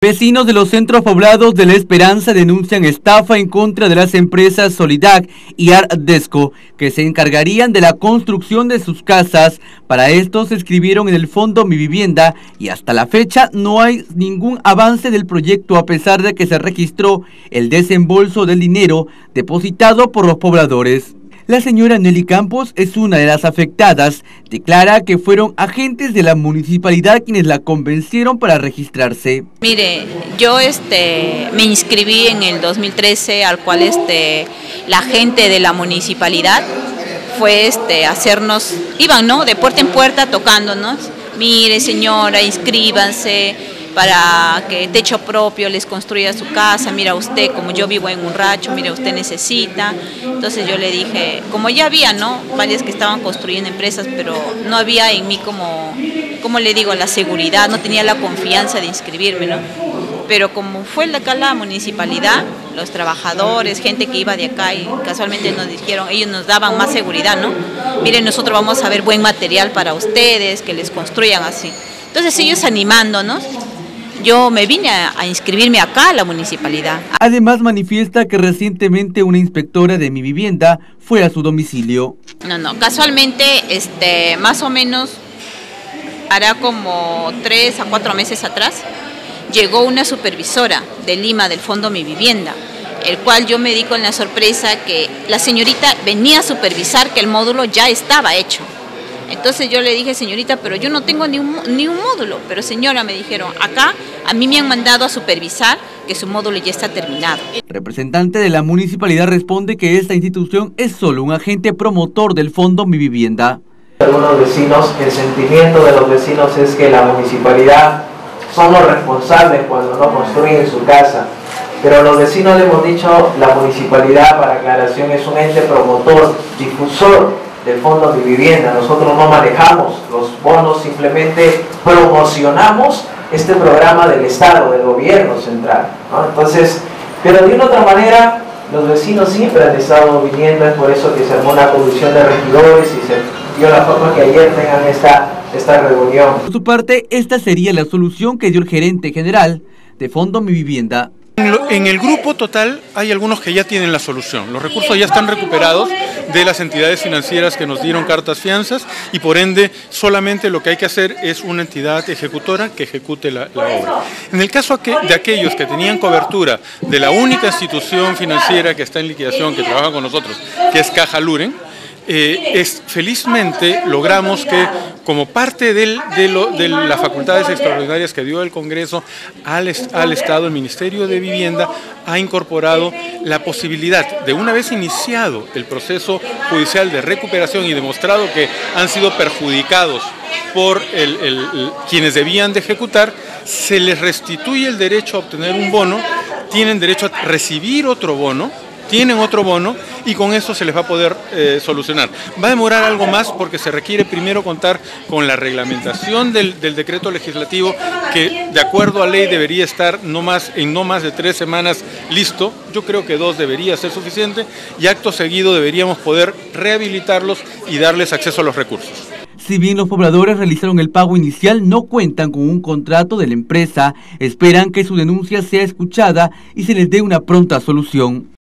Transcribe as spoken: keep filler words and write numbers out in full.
Vecinos de los centros poblados de La Esperanza denuncian estafa en contra de las empresas Solidac y Ardesco, que se encargarían de la construcción de sus casas. Para esto se inscribieron en el Fondo Mi Vivienda y hasta la fecha no hay ningún avance del proyecto, a pesar de que se registró el desembolso del dinero depositado por los pobladores. La señora Nelly Campos es una de las afectadas. Declara que fueron agentes de la municipalidad quienes la convencieron para registrarse. Mire, yo este, me inscribí en el dos mil trece, al cual este, la gente de la municipalidad fue este, hacernos, iban ¿no? de puerta en puerta tocándonos. Mire señora, inscríbanse para que techo propio les construya su casa, mira usted, como yo vivo en un rancho, mira usted necesita. Entonces yo le dije, como ya había, ¿no? Varias que estaban construyendo empresas, pero no había en mí como, como le digo, la seguridad, no tenía la confianza de inscribirme, ¿no? Pero como fue de acá la municipalidad, los trabajadores, gente que iba de acá y casualmente nos dijeron, ellos nos daban más seguridad, ¿no? Miren, nosotros vamos a ver buen material para ustedes, que les construyan así. Entonces ellos animándonos, yo me vine a, a inscribirme acá a la municipalidad. Además manifiesta que recientemente una inspectora de Mi Vivienda fue a su domicilio. No, no, casualmente, este, más o menos, hará como tres a cuatro meses atrás, llegó una supervisora de Lima del Fondo Mi Vivienda, el cual yo me di con la sorpresa que la señorita venía a supervisar que el módulo ya estaba hecho. Entonces yo le dije, señorita, pero yo no tengo ni un, ni un módulo. Pero señora, me dijeron, acá a mí me han mandado a supervisar que su módulo ya está terminado. Representante de la municipalidad responde que esta institución es solo un agente promotor del Fondo Mi Vivienda. Algunos vecinos, el sentimiento de los vecinos es que la municipalidad son los responsables cuando no construyen su casa. Pero los vecinos le hemos dicho, la municipalidad, para aclaración, es un ente promotor, difusor del Fondo Mi Vivienda. Nosotros no manejamos los bonos, simplemente promocionamos este programa del Estado, del gobierno central, ¿no? Entonces, pero de una u otra manera, los vecinos siempre han estado viniendo, es por eso que se armó una comisión de regidores y se dio la forma que ayer tengan esta, esta reunión. Por su parte, esta sería la solución que dio el gerente general de Fondo Mi Vivienda. En el grupo total hay algunos que ya tienen la solución. Los recursos ya están recuperados de las entidades financieras que nos dieron cartas fianzas y por ende solamente lo que hay que hacer es una entidad ejecutora que ejecute la, la obra. En el caso de aquellos que tenían cobertura de la única institución financiera que está en liquidación, que trabaja con nosotros, que es Caja Luren, Eh, es, felizmente logramos que como parte del, de, lo, de las facultades extraordinarias que dio el Congreso al, al Estado, el Ministerio de Vivienda ha incorporado la posibilidad de, una vez iniciado el proceso judicial de recuperación y demostrado que han sido perjudicados por el, el, el, quienes debían de ejecutar, se les restituye el derecho a obtener un bono, tienen derecho a recibir otro bono, tienen otro bono y con eso se les va a poder eh, solucionar. Va a demorar algo más porque se requiere primero contar con la reglamentación del, del decreto legislativo que de acuerdo a ley debería estar no más, en no más de tres semanas listo. Yo creo que dos debería ser suficiente y acto seguido deberíamos poder rehabilitarlos y darles acceso a los recursos. Si bien los pobladores realizaron el pago inicial, no cuentan con un contrato de la empresa. Esperan que su denuncia sea escuchada y se les dé una pronta solución.